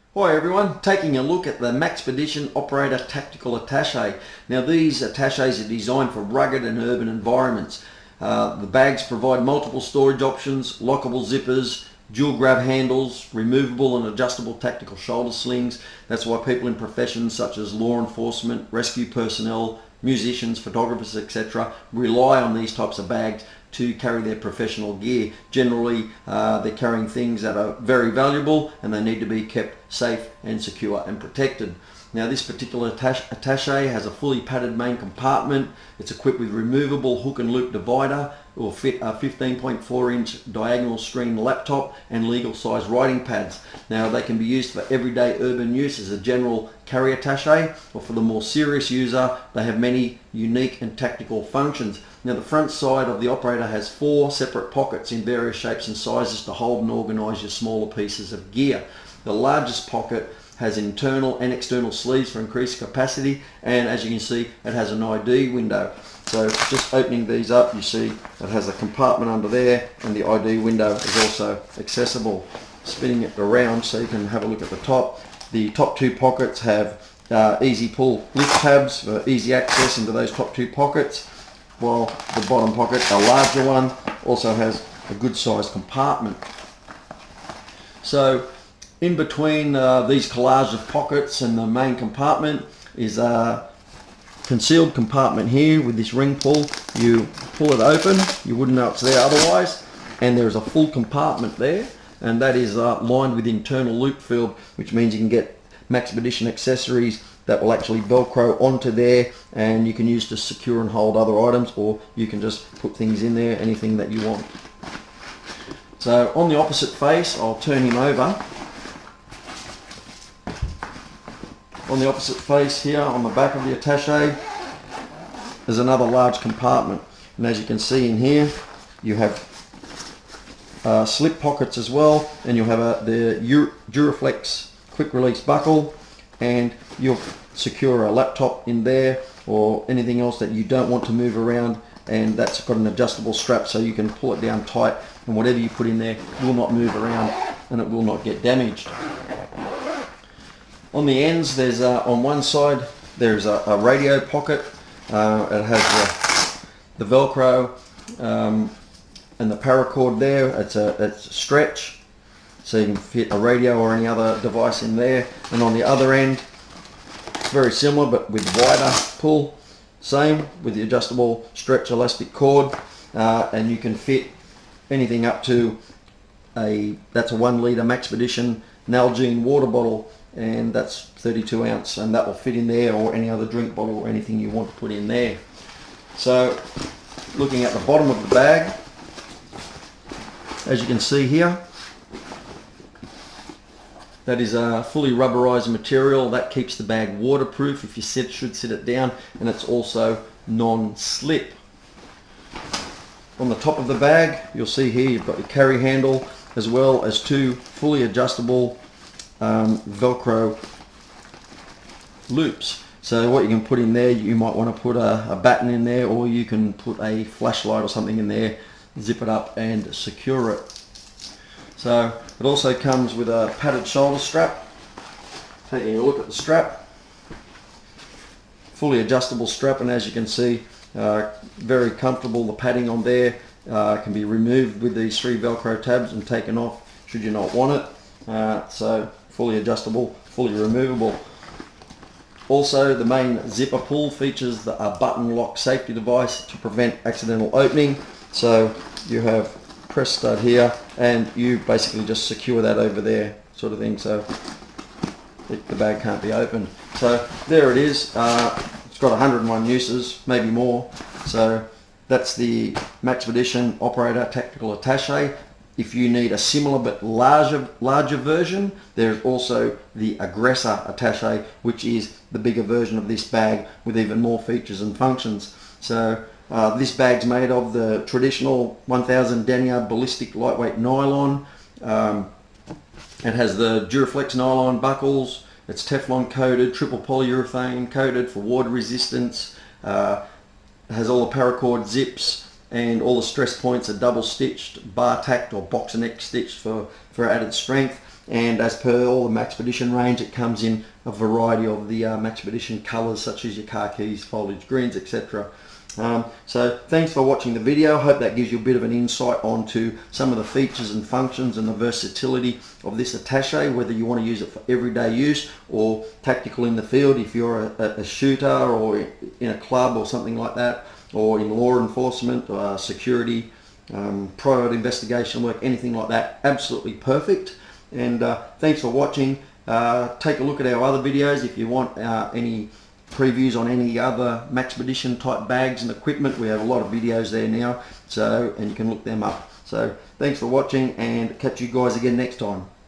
Hi everyone, taking a look at the Maxpedition Operator Tactical Attache. Now these attaches are designed for rugged and urban environments. The bags provide multiple storage options, lockable zippers, dual grab handles, removable and adjustable tactical shoulder slings. That's why people in professions such as law enforcement, rescue personnel, musicians, photographers, etc. rely on these types of bags to carry their professional gear. Generally they're carrying things that are very valuable and they need to be kept safe and secure and protected. Now this particular attache has a fully padded main compartment. It's equipped with removable hook and loop divider. It will fit a 15.4 inch diagonal screen laptop and legal size writing pads. Now they can be used for everyday urban use as a general carry attache, or for the more serious user they have many unique and tactical functions. Now the front side of the operator has 4 separate pockets in various shapes and sizes to hold and organise your smaller pieces of gear. The largest pocket has internal and external sleeves for increased capacity, and as you can see it has an ID window. So just opening these up, you see it has a compartment under there and the ID window is also accessible. Spinning it around so you can have a look at the top. The top 2 pockets have easy pull lift tabs for easy access into those top 2 pockets, while the bottom pocket, a larger one, also has a good sized compartment. So in between these collage of pockets and the main compartment is a concealed compartment here with this ring pull. You pull it open, you wouldn't know it's there otherwise, and there's a full compartment there, and that is lined with internal loop filled, which means you can get Maxpedition accessories that will actually velcro onto there and you can use to secure and hold other items, or you can just put things in there, anything that you want. So on the opposite face, I'll turn him over. On the opposite face here, on the back of the attache, there's another large compartment, and as you can see in here you have slip pockets as well, and you'll have the Duraflex quick release buckle, and you'll secure a laptop in there or anything else that you don't want to move around, and that's got an adjustable strap so you can pull it down tight, and whatever you put in there will not move around and it will not get damaged. On the ends, there's on one side there's a radio pocket. It has the Velcro and the paracord there. It's a stretch, so you can fit a radio or any other device in there. And on the other end, very similar but with wider pull, same with the adjustable stretch elastic cord, and you can fit anything up to that's a 1 litre Maxpedition Nalgene water bottle, and that's 32 ounce, and that will fit in there, or any other drink bottle or anything you want to put in there. So looking at the bottom of the bag, as you can see here, that is a fully rubberized material that keeps the bag waterproof if you should sit it down, and it's also non-slip. On the top of the bag, you'll see here you've got your carry handle as well as 2 fully adjustable Velcro loops. So what you can put in there, you might want to put a baton in there, or you can put a flashlight or something in there, zip it up and secure it. So it also comes with a padded shoulder strap. Taking a look at the strap, fully adjustable strap, and as you can see, very comfortable. The padding on there can be removed with these 3 Velcro tabs and taken off should you not want it. So fully adjustable, fully removable. Also, the main zipper pull features a button lock safety device to prevent accidental opening. So you have press stud here, and you basically just secure that over there, sort of thing, so the bag can't be opened. So there it is. It's got 101 uses, maybe more. So that's the Maxpedition Operator Tactical Attache. If you need a similar but larger version, there's also the Aggressor Attache, which is the bigger version of this bag with even more features and functions. So this bag's made of the traditional 1000 denier ballistic lightweight nylon. It has the Duraflex nylon buckles. It's Teflon coated, triple polyurethane coated for water resistance. It has all the paracord zips, and all the stress points are double stitched, bar tacked or boxer neck stitched for added strength. and as per all the Maxpedition range, it comes in a variety of the Maxpedition colours, such as your khakis, foliage greens, etc. So thanks for watching the video. I hope that gives you a bit of an insight onto some of the features and functions and the versatility of this attache, whether you want to use it for everyday use or tactical in the field if you're a shooter or in a club or something like that, or in law enforcement, security, private investigation work, anything like that. Absolutely perfect. And thanks for watching. Take a look at our other videos if you want any previews on any other Maxpedition type bags and equipment. We have a lot of videos there now, so, and you can look them up. So thanks for watching, and catch you guys again next time.